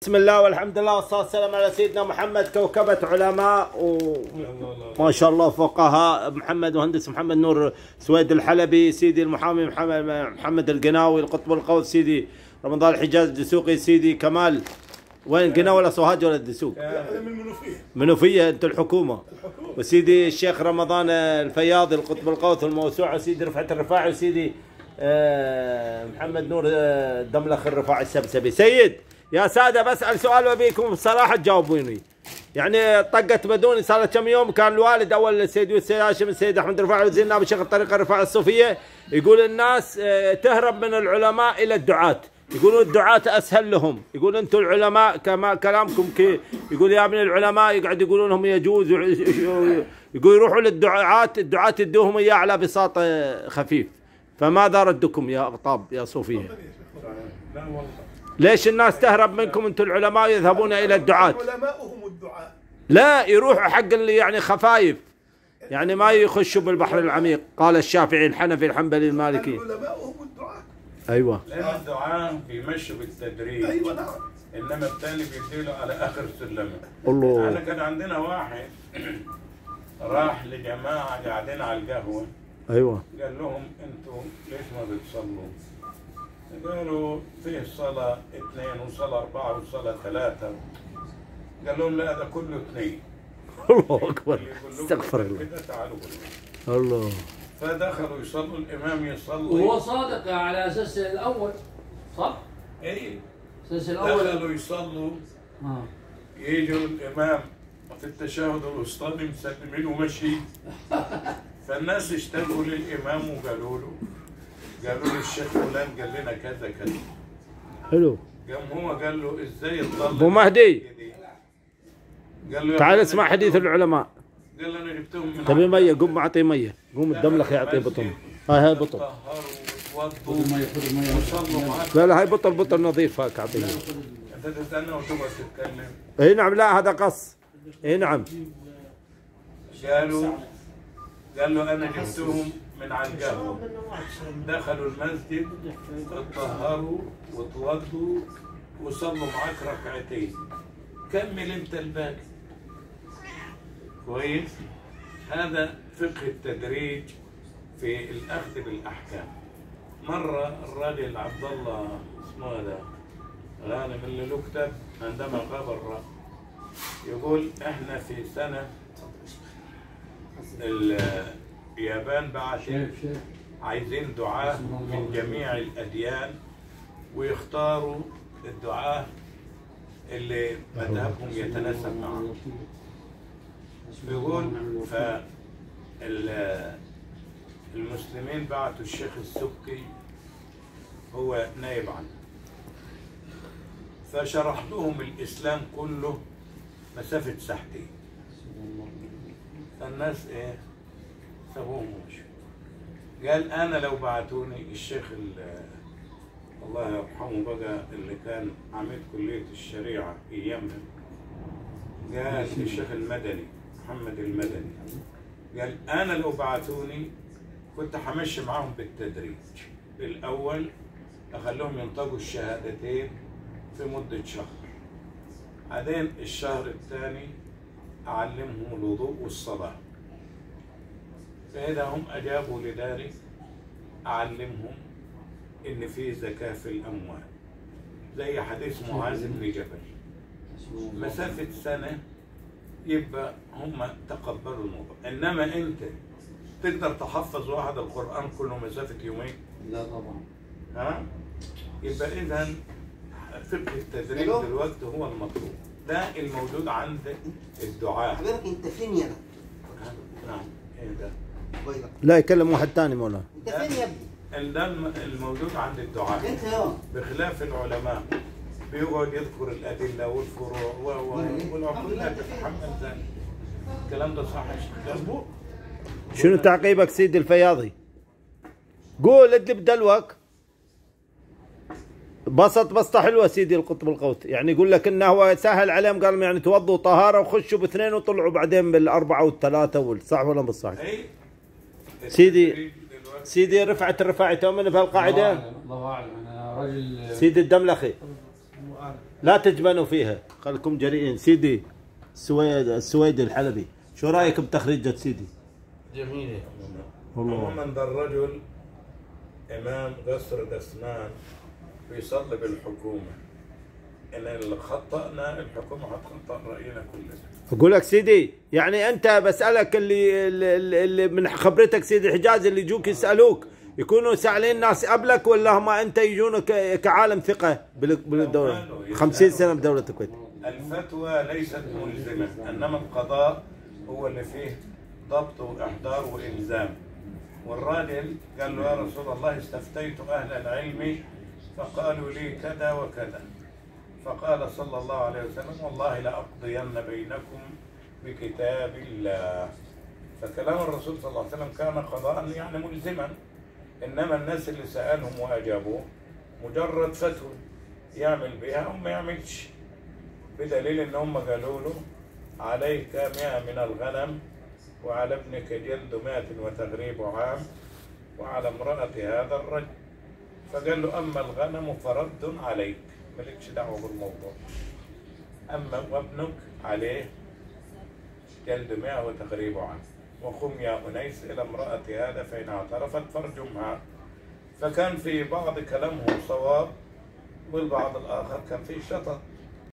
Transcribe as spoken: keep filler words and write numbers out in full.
بسم الله والحمد لله والصلاة والسلام على سيدنا محمد. كوكبة علماء وما شاء الله فقهاء، محمد مهندس محمد نور سويد الحلبي، سيدي المحامي محمد محمد القناوي، القطب القوس سيدي رمضان الحجاز الدسوقي، سيدي كمال. وين قناوي ولا سوهاج ولا الدسوق؟ من المنوفية. منوفية انتم الحكومة. وسيدي الشيخ رمضان الفياضي القطب القوس الموسوعة، وسيدي رفعت الرفاعي، وسيدي محمد نور الدملخ الرفاعي السبسبي. سيد يا ساده بسأل سؤال وبيكم بصراحه تجاوبوني. يعني طقت بدوني صار له كم يوم، كان الوالد اول السيد السيد هاشم السيد احمد الرفاعي وزير النائب الشيخ الطريقه الرفاعي الصوفيه يقول الناس تهرب من العلماء الى الدعاة، يقولون الدعاة اسهل لهم، يقول انتم العلماء كما كلامكم كي، يقول يا ابن العلماء يقعد يقولون لهم يجوز، يقول يروحوا للدعاة الدعاة يدوهم اياه على بساط خفيف. فماذا ردكم يا اقطاب يا صوفيه؟ لا والله. ليش الناس تهرب منكم انتم العلماء يذهبون الى الدعاة؟ علماؤهم الدعاة. لا يروحوا حق اللي يعني خفايف، يعني ما يخشوا بالبحر العميق. قال الشافعي الحنفي الحنبلي المالكي. علماؤهم الدعاة. ايوه. لان الدعاة بيمشوا بالتدريج. ايوه نعم. انما الثاني بيديله على اخر سلمه. الله. احنا كان عندنا واحد راح لجماعه قاعدين على القهوه. ايوه. قال لهم انتوا ليش ما بتصلوا؟ قالوا فيه صلاة اثنين وصلاة أربعة وصلاة ثلاثة. قال لهم لا، ده كله اثنين. الله أكبر. استغفر الله. كده تعالوا الله. فدخلوا يصلوا، الإمام يصلي. وهو صادق على أساس الأول، صح؟ إيه. أساس الأول. دخلوا يصلوا. آه. يجوا الإمام في التشهد الوسطاني مسلمين وماشيين. فالناس اشتكوا للإمام وقالوا له قالوا له الشيخ فلان قال لنا كذا كذا. حلو. قام هو قال له ازاي تطلع ابو مهدي قال له تعال اسمع حديث العلماء. قال له انا جبتهم من تبي ميه؟ قوم اعطيه ميه، قوم الدملخ يعطيه بطن. هاي هاي بطل. خذ الميه خذ الميه وصلوا معك. لا لا هاي بطل بطل نظيف هاك اعطيه. انت تستنى وتقعد تتكلم. اي نعم، لا هذا قص. اي نعم. قالوا قال له انا جبتهم من على القهوه، دخلوا المسجد اتطهروا وتوضوا وصلوا معاك ركعتين، كمل انت الباقي. كويس؟ هذا فقه التدريج في الاخذ بالاحكام. مره الراجل عبد الله اسمه هذا غانم اللي له كتاب عندما غاب الرأي يقول احنا في سنه اليابان بعثت عايزين دعاة من جميع الأديان ويختاروا الدعاة اللي مذهبهم يتناسب معهم. بيقول فالمسلمين بعثوا الشيخ السبكي هو نائب عنه، فشرح لهم الإسلام كله مسافة ساعتين. فالناس ايه سابوهم ومشوا. قال انا لو بعتوني الشيخ الله يرحمه بقى اللي كان عميد كليه الشريعه ايامها، قال الشيخ المدني محمد المدني، قال انا لو بعتوني كنت همشي معاهم بالتدريج. بالاول اخليهم ينطقوا الشهادتين في مده شهر، بعدين الشهر الثاني أعلمهم الوضوء والصلاة. فإذا هم أجابوا لذلك أعلمهم إن في زكاة في الأموال زي حديث معاذ بن جبل. مسافة سنة يبقى هم تقبلوا الموضوع. إنما أنت تقدر تحفظ واحد القرآن كله مسافة يومين؟ لا طبعا. ها؟ يبقى إذا فقه التدريب دلوقتي هو المطلوب. ده الموجود عند الدعاة. حضرتك انت فين يا ابني؟ نعم. ايه ده؟ لا يكلم واحد ثاني مولانا. انت فين يا ابني؟ ده الموجود عند الدعاة. انت يا بخلاف العلماء بيقعد يذكر الأدلة والفروع والعقول لا تتحمل ذلك. الكلام ده صح يا شيخ؟ مظبوط. شنو تعقيبك سيدي الفياضي؟ قول ادلي بدلوك. بسط بسطة حلوة سيدي القطب القوس، يعني يقول لك انه هو سهل عليهم، قال يعني توضوا طهارة وخشوا باثنين وطلعوا بعدين بالأربعة والثلاثة وال صح ولا مش صح؟ اي سيدي سيدي رفعت الرفاعي تؤمن بهالقاعدة؟ الله أعلم، أنا راجل سيدي الدملخي لا تجبنوا فيها، خليكم جريئين. سيدي السويد السويدي الحلبي، شو رايك بتخريجة سيدي؟ جميلة. والله عموما ده الرجل إمام قصر دسمان بيصلي بالحكومة، إن اللي خطأنا الحكومة هتخطأ رأينا كلنا. اقول لك سيدي، يعني انت بسالك اللي اللي, اللي من خبرتك سيدي الحجاز اللي يجوك يسالوك يكونوا سائلين ناس قبلك، ولا هم انت يجون كعالم ثقه بالدوله؟ خمسين سنه بدوله الكويت. الفتوى ليست ملزمة، إنما القضاء هو اللي فيه ضبط وإحضار وإلزام. والراجل قال له يا رسول الله استفتيت أهل العلم فقالوا لي كذا وكذا، فقال صلى الله عليه وسلم والله لأقضين بينكم بكتاب الله. فكلام الرسول صلى الله عليه وسلم كان قضاء يعني ملزما، إنما الناس اللي سألهم وأجابوه مجرد فتوى يعمل بها وما يعملش، بدليل إن هم قالوا له عليك مئة من الغنم وعلى ابنك جلد مائة وتغريب عام وعلى امرأة هذا الرجل. فقال له أما الغنم فرد عليك، مالكش دعوة بالموضوع، أما وابنك عليه جلد مائة وتغريب عام، وقم يا أنيس إلى امرأة هذا فإن اعترفت فارجمها. فكان في بعض كلامهم صواب والبعض الآخر كان فيه شطط.